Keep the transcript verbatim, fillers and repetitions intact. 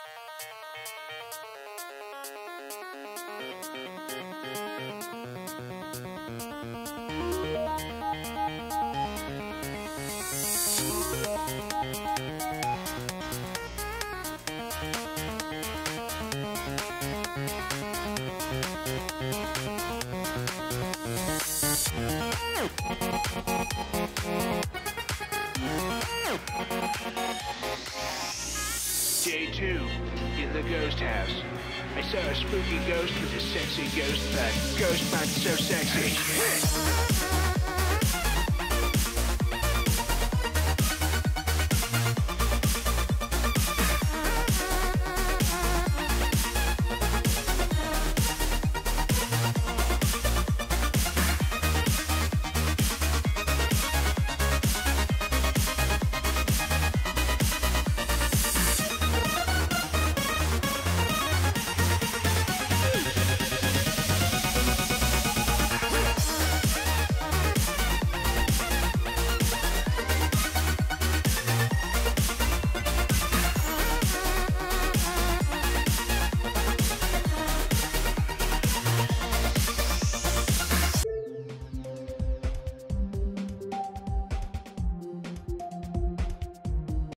Day two, in the ghost house. I saw a spooky ghost with a sexy ghost butt. Ghost butt so sexy.